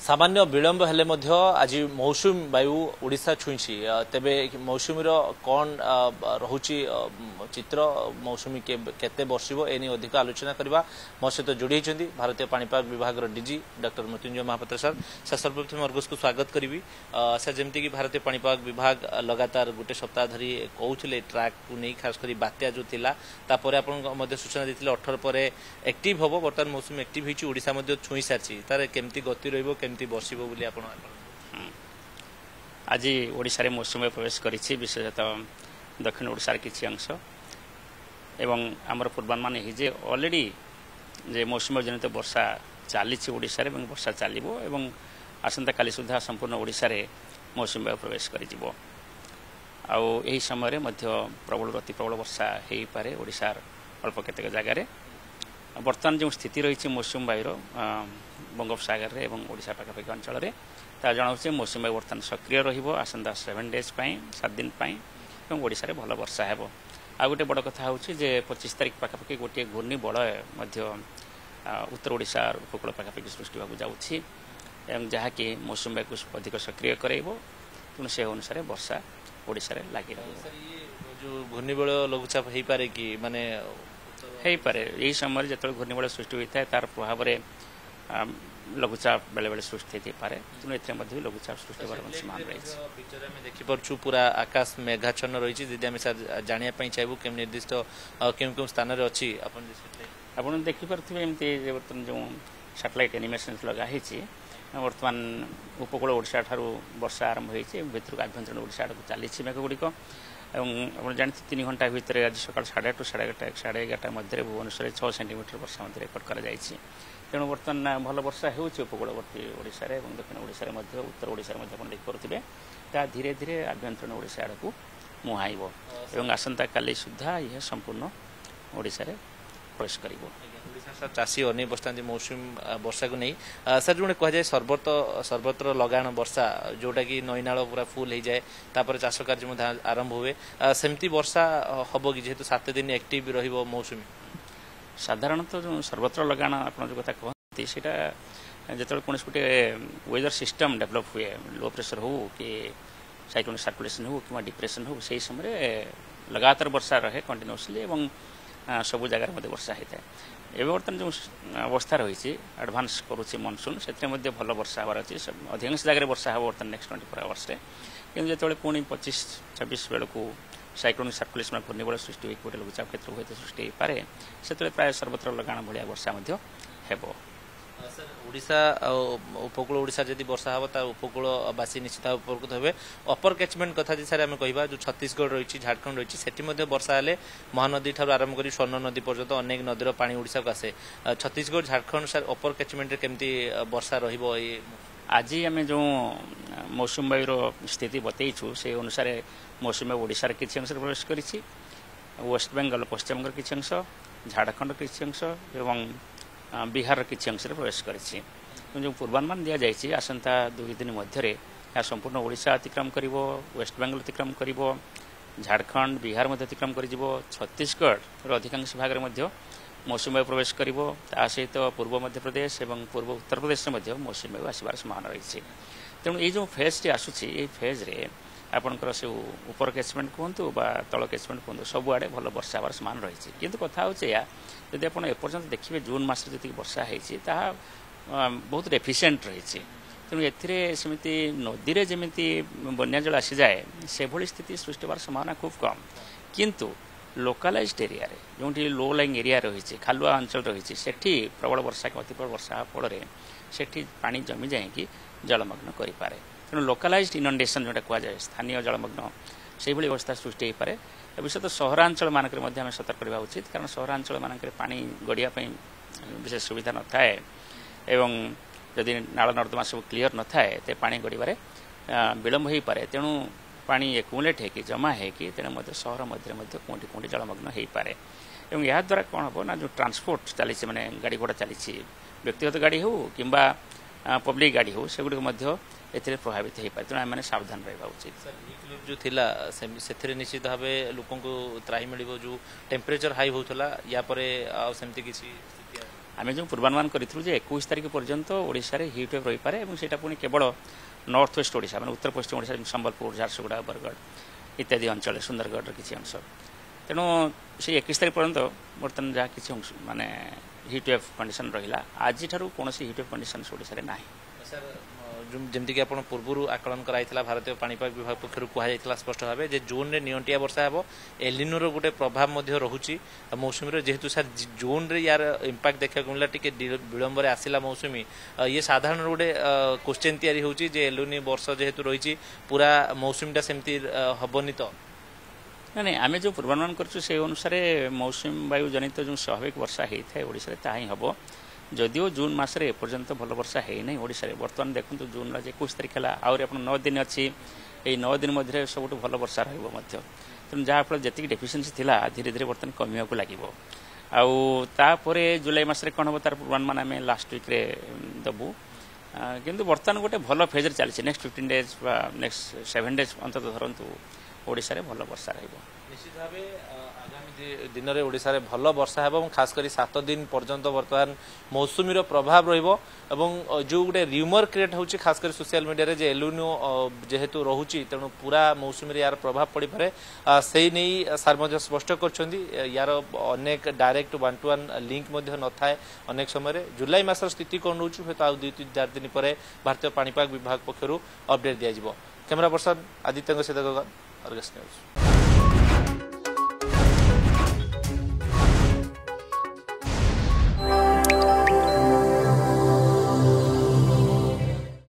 सामान्य विलंब हेले मध्य आज मौसुमी वायु ओडिशा छुईची तेबे मौसुमीर कौन रहुची चित्र मौसुमी केते बर्षिबो एनी अधिक आलोचना करबा मो सहित जोड़ी भारतीय पाणीपाग विभाग DG doctor Mrutyunjay Mohapatra sir सर्वप्रथम अर्गस को स्वागत करी सर जमती कि भारतीय पाणीपाग विभाग लगातार गोटे सप्ताह धरी कहते ट्रैक को नहीं खास कर बात्या जो थिला तापर आपन सूचना देते 18 पर एक्टिव हम बर्तमान मौसुमी एक्टिव होईची ओडिशा मध्य छुई सारी तार केमती गति रहिबो केमती बर्षिबो बोली आपण आज ओडिशा रे मौसुमी प्रवेश करिछि विशेषतः दक्षिण ओडिशा रे किछि अंश एवं आमर पूर्वानुमान है जे ऑलरेडी जे मौसुमी जनित वर्षा चली ओडिशा रे वर्षा चलिबो एवं आसंता काली सुधा संपूर्ण ओडिशा रे मौसुमी प्रवेश करिजिबो आउ एही समय रे मध्य प्रबल अति प्रबल वर्षा हेई पारे ओडिशार अल्प केतेक जगह रे वर्तमान जो स्थिति रही मौसुमी वायुर बंगोपसागर रे एवं ओडिशा पाखापाखि अंचल रे ता जनाऊे मौसुमी वायु वर्तमान सक्रिय रहिबो आसंता 7 डेज पई 7 दिन पई एवं ओडिशा रे भल वर्षा हेबो आ गोटे बड़ कथा होछि जे 25 तारिख पाखापाखि गोटे घूर्णी बलय मध्य उत्तर ओडिशा उपकूल पाखापाखि सृष्टि होगा जाउछि एवं जहाँकि मौसुमी वायु को अधिक सक्रिय कराइबो तेणु से अनुसार वर्षा ओडिशा रे लागि रहिबो जो घूर्णी बलय लघुचाप हेई पारे कि माने हेई पारे एही समय जतले घूर्णी बलय सृष्टि होइଥାଏ तार प्रभाव रे लघुचाप बेले बेले सृष्टि होती पारे तेणु एथे मध्य लघुचाप सृष्टि होबार संभावना रही पिक्चर में देखि परछु पूरा आकाश मेघाच्छन्न रही जदि आम जानिया पई चाहबो केम निर्दिष्ट केम केम स्थान रे अछि आपण देखि परथिबे एमती बर्तमान जो सैटेलाइट एनिमेशन लगा हिछि वर्तमान उपकूल ओडिशा ठारू वर्षा आरंभ होइछि भितर आभ्यंतरण ओडिशा आडक चली मेघ गुड़िक एवं आप जानते 3 घंटा भितर आज सकाल 8:30 टू 11:30 मध्य भुवनेश्वर 6 सेंटीमीटर वर्षा रेकर्ड कर तेणु बर्तमान भल वर्षा होउछि उपकूलवर्ती ओडिशा रे एवं दक्षिण ओडिशा मध्य उत्तर ओडिशा मध्य देख पारे ता धीरे धीरे आभ्यंतरण ओडिशा आड़क मुहाइब एवं आसंता काली सुधा यह संपूर्ण ओडिशा रे प्रवेश करिवो सर चाषी अने बस्ता मौसुमी वर्षा को नहीं सर जो कह जाए सर्वत्र लगाण वर्षा जोटा कि नईनाल पूरा फुल हो जाए तापर चाष कार्य आरंभ हुए सेमती वर्षा हम कि जेहेतु 7 दिन एक्टिव रहिबो मौसुमी साधारणतः जो सर्वत्र लगाण आप जो कथा कहते जो कौन गोटे वेदर सिस्टम डेभलप हुए लो प्रेशर हो कि साइक्लोनिक सर्कुलेशन हो कि डिप्रेशन हो से समय लगातार वर्षा रहे कंटिन्यूअसली एवं सबु जगार मध्य वर्षा होता है एवं बर्तमान जो अवस्था रही एडभांस करुच्चे मनसून से भल वर्षा हबार अच्छी अधिकांश जगह वर्षा हम बर्तमान नेक्स्ट 24 आवर्स कि जो पुणी 25-26 बेलू साइक्लोनिक सर्कुलेशन घूर्णिबल सृष्टि गोटे लघुचाप क्षेत्र हुए सृष्टि हो पाए से प्राय सर्वत्र लगाण भाया वर्षा हेबो सर ओडिशा उपकूल ओडिशा जदि वर्षा हम तार उपकूलवासी निश्चित उपकृत हे अपर कैचमेंट कथा सर आम कह जो छत्तीसगढ़ रही झारखंड रही से वर्षा हेले महानदी ठार आरंभ कर स्वर्ण नदी पर्यंत अनेक नदीर पानी ओडिशा को आसे छत्तीसगढ़ झारखंड सर अपर कैचमेंट केमती वर्षा रहिबो आज आम जो मौसुमी वायुर स्थिति बतईछु से अनुसार मौसुमी ओडिशा किसी अंश प्रवेश करिछि वेस्ट बेंगल पश्चिम बंगाल किसी अंश झारखंड किसी अंश एवं बिहार किसी अंश प्रवेश करिछि जो पूर्वानुमान दि जाइछि आसंता 2 दिन मध्य संपूर्ण ओडिशा अतिक्रम करिवो वेस्ट बेंगल अतिक्रम करिवो झारखंड बिहार मध्य अतिक्रम करिजिवो छत्तीसगढ़ अधिकांश भाग में मौसुमी वायु प्रवेश करिवो ता सहित पूर्व मध्य प्रदेश एवं पूर्व उत्तर प्रदेश में मौसुमी वायु आसबार संभावना रही तेणु ये जो फेज टी आसुछि ये फेज रे आपणकर से ऊपर कैचमेंट कहतु बा तल कैचमेंट कहतु सबुआड़े भल वर्षा हबार संभावना रही किंतु कथा होछि या यदि आप एपर्यंत देखिए जून मास जी वर्षा होती बहुत एफिशिएंट रही तेणु एमती नदी में जमी बन्या जल आसी जाए से भली स्थिति सृष्टि होवार संभावना खूब कम किंतु लोकालाइज्ड एरिया जो लो लाइंग एरिया रही खालुआ अंचल रही सेठी प्रबल वर्षा अति प्रबल वर्षा फल सेठी पानी जमी जाए जलमग्न करें तेणु लोकालाइज्ड इनंडेशन जोटा कहुए स्थानीय जलमग्न से भली अवस्था सृष्टि हो पाए विशेषतः सहरांचल मानक आम सतर्क करवा उचित कारण सहरांचल मानक पानी गड़िया विशेष सुविधा न थाए एवं जदि नाल नर्दमा सब क्लीयर न थाए तो पानी गड़िबारे विलंब हो पाए तेणु पानी एक्युमुलेट होगी जमा होगी तेणु सहर मध्य कौटी कौटी जलमग्न हो पाए एवं या द्वारा कौन हम ना जो ट्रांसपोर्ट चली मैंने गाड़ी घोड़ा चली व्यक्तिगत गाड़ी हो कि पब्लिक गाड़ी हो सेगुड़ी एथिरे प्रभावित हो पाए तेणु आम सावधान रहा उचित जो थिला से निश्चित भाव लोक त्राही मिल जो टेम्परेचर हाई होता या सेमती किसी आम जो पूर्वानुमान करूँ 21 तारीख पर्यंत ओडिशा रे हीट वेव रही पारे से केवल नॉर्थ वेस्ट ओडिशा माने उत्तर पश्चिम ओडिशा संबलपुर झारसुगुड़ा बरगढ़ इत्यादि अंचल सुंदरगढ़ किसी अंश तेणु से 21 तारीख पर्यंत बर्तमान जहाँ किसी माने हीट वेव कंडीशन रहा आज कौन हीट वेव कंडीशन ओडिशा ना सर जमीक आप पूर्व आकलन कराइला भारतीय पाणीपाग विभाग पक्षर कहुला स्पष्ट भाव जे जोन रे नियंटिया वर्षा हे एलिनोर गोटे प्रभाव रहुची मौसुमी जेहेतु सर जोन रे यार इंपैक्ट देखा मिला टी विलंब आसला मौसुमी ये साधारण गोटे क्वेश्चन तैयारी होची जे एलिनो वर्ष जेहेतु रही पूरा मौसुमीटा सेमती हेनी तो नहीं आम जो पूर्वानुमान करूँ से अनुसार मौसुमी वायु जनित जो स्वाभाविक वर्षा होता है ओडिशा रे ताही हबो जदिव जून मसरे एपर्यंत भल वर्षा है नहीं ओडिशा रे बर्तमान देखो जून 21 तारीख है आउरी आप 9 दिन अच्छी ये 9 दिन मध्य सब भल वर्षा रहा तेणु जहाँफल जी डेफिसीयंसी थिला धीरे धीरे बर्तमान कमिया लगे आपर जुलाई मसरे कौन हम तार पूर्वानुमान आम लास्ट वीक रे दबू किंतु बर्तमान गोटे भल फेज चलती नेक्स्ट 15 डेज नेक्स्ट 7 डेज अंत धरतु ओडिशा रे भल वर्षा रहा निश्चित भाव आगामी दिन में ओडिशा रे भल वर्षा है खास करी 7 दिन पर्यंत बर्तमान मौसुमी प्रभाव रही जो गोटे र्यूमर क्रिएट होची खास कर सोशल मीडिया जे एलिनो जेहेतु रोची तेणु पूरा मौसुमी यार प्रभाव पड़ पारे से नहीं सार स्पष्ट कर यार अनेक डायरेक्ट 1-to-1 लिंक न थाए अनेक समय जुलाई मासर स्थिति कौन रोच हूँ आ 2-4 दिन पर भारतीय पाणीपाग विभाग पक्षर अपडेट दिज्व कैमरा पर्सन आदित्य सहित गगन अर्गस न्यूज।